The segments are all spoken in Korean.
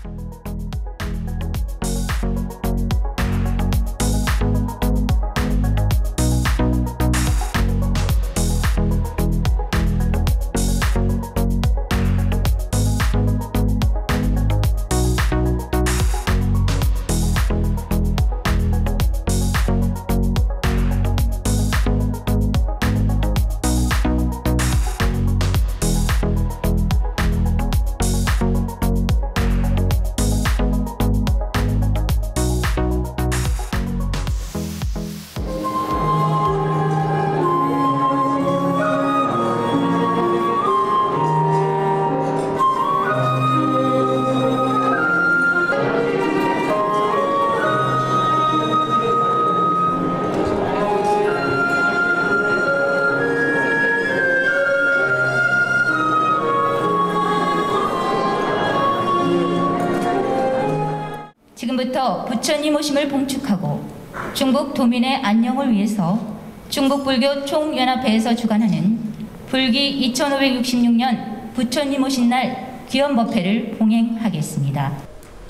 지금부터 부처님 오심을 봉축하고 중국 도민의 안녕을 위해서 중국불교 총연합회에서 주관하는 불기 2566년 부처님 오신 날 귀염법회를 봉행하겠습니다.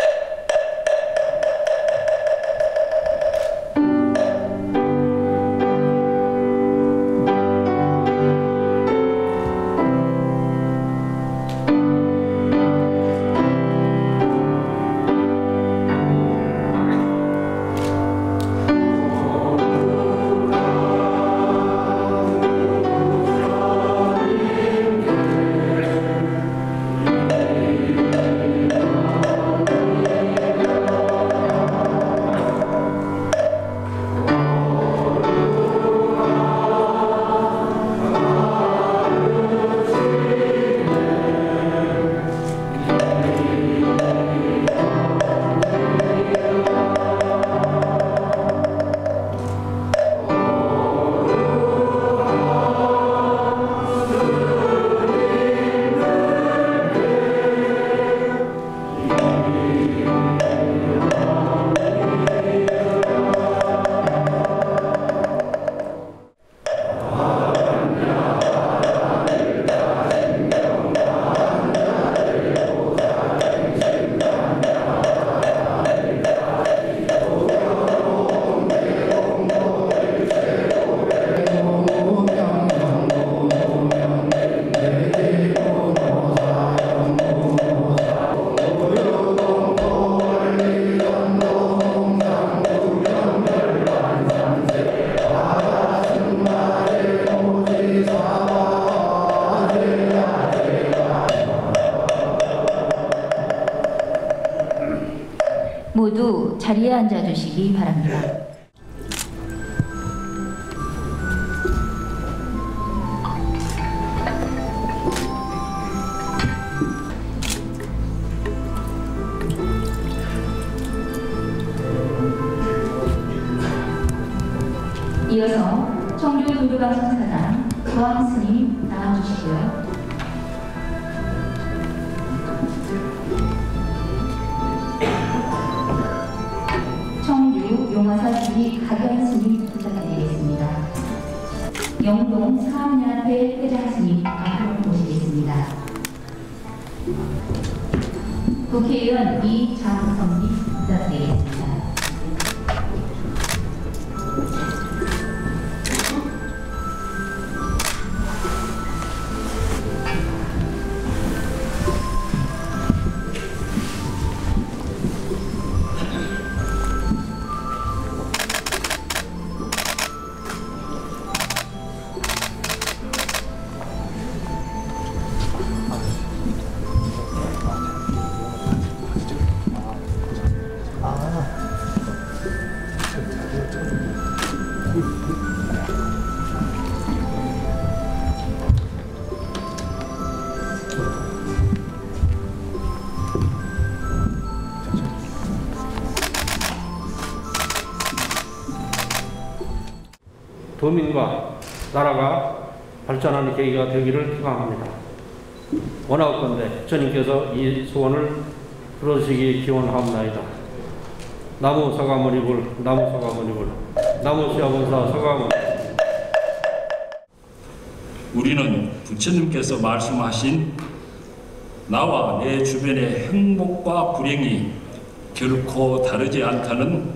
모두 자리에 앉아주시기 바랍니다. 이어서 청주 도교방송사장 조항 스님 나와주시고요. 청주 용화사 주지 가견 스님 부탁드리겠습니다. 영동 사업연합회 회장 스님 앞으로 모시겠습니다. 국회의원 이장성님 부탁드리겠습니다. 도민과 나라가 발전하는 계기가 되기를 희망합니다. 원하건대 부처님께서 이 소원을 들어주시기 기원하옵나이다. 나무 서가모니불, 나무 서가모니불, 나무 시아본사 서가모니. 우리는 부처님께서 말씀하신 나와 내 주변의 행복과 불행이 결코 다르지 않다는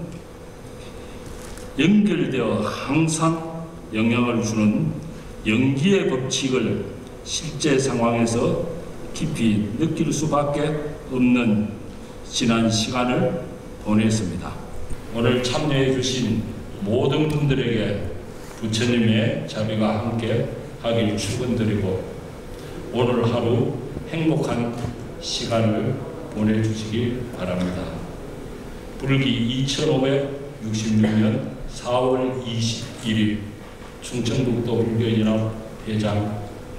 연결되어 항상 영향을 주는 연기의 법칙을 실제 상황에서 깊이 느낄 수밖에 없는 지난 시간을 보냈습니다. 오늘 참여해 주신 모든 분들에게 부처님의 자비가 함께 하길 축원드리고 오늘 하루 행복한 시간을 보내주시기 바랍니다. 불기 2566년 4월 21일 충청북도 불교연합 회장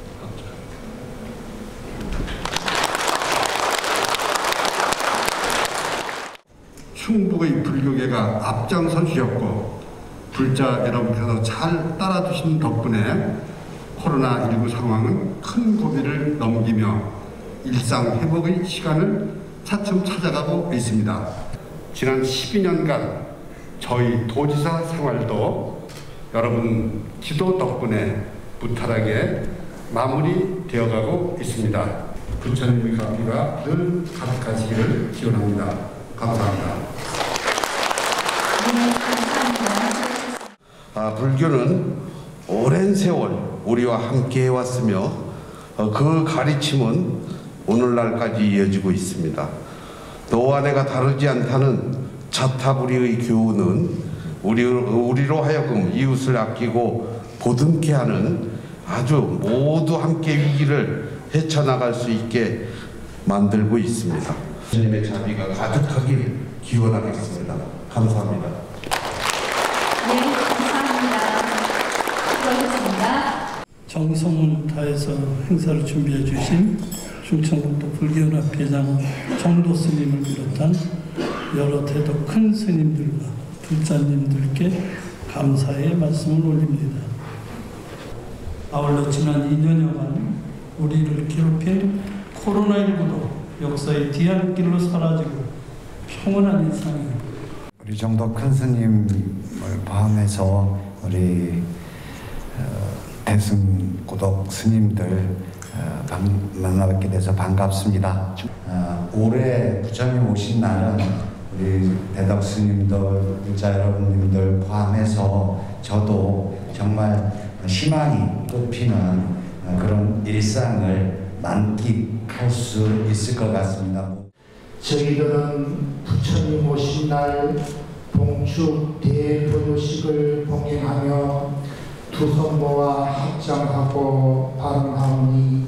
충북의 불교계가 앞장선 주셨고 불자 여러분께서 잘 따라주신 덕분에 코로나19 상황은 큰 고비를 넘기며 일상 회복의 시간을 차츰 찾아가고 있습니다. 지난 12년간 저희 도지사 생활도 여러분 기도 덕분에 무탈하게 마무리되어가고 있습니다. 부처님의 감기가 늘 가득하시기를 기원합니다. 감사합니다. 네, 감사합니다. 불교는 오랜 세월 우리와 함께 해왔으며 그 가르침은 오늘날까지 이어지고 있습니다. 너와 내가 다르지 않다는 자타불이의 교훈은 우리로 하여금 이웃을 아끼고 보듬게 하는 아주 모두 함께 위기를 헤쳐나갈 수 있게 만들고 있습니다. 주님의 자비가 가득하길 기원하겠습니다. 감사합니다. 네, 감사합니다. 수고하셨습니다. 정성을 다해서 행사를 준비해 주신 충청북도 불교연합 회장 정도 스님을 비롯한 여러 대도 큰 스님들과 불자님들께 감사의 말씀을 올립니다. 아울러 지난 2년여간 우리를 괴롭힌 코로나19도 역사의 뒤안길로 사라지고 평온한 일상이 우리 정도 큰 스님을 포함해서 우리 대승고독 스님들 만나뵙게 돼서 반갑습니다. 올해 부처님 오신 날은 우리 대덕 스님들, 불자 여러분님들 포함해서 저도 정말 희망이 꽃피는 그런 일상을 만끽할 수 있을 것 같습니다. 저희들은 부처님 오신 날 봉축 대보조식을 봉행하며 두 손 모아 합장하고 발언하오니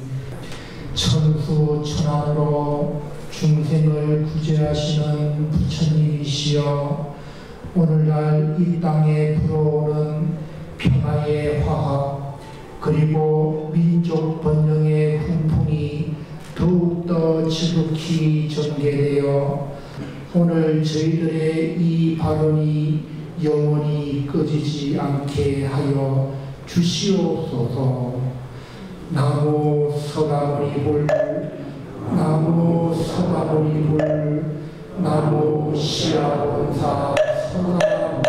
천수천안으로 중생을 구제하시는 부처님이시여 오늘날 이 땅에 불어오는 평화의 화합 그리고 민족 번영의 훈풍이 더욱더 지극히 전개되어 오늘 저희들의 이 발언이 영원히 꺼지지 않게 하여 주시옵소서. 나무 서다보리불 나무 서다보리불 나무 시아본사 서다보리불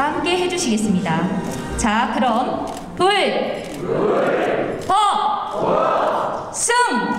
다 함께 해주시겠습니다. 자, 그럼 불, 법, 승!